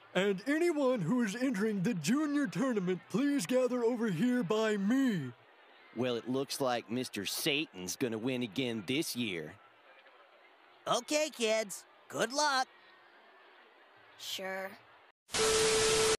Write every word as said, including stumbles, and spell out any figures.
And anyone who is entering the junior tournament, please gather over here by me. Well, it looks like Mister Satan's gonna win again this year. Okay, kids. Good luck. Sure.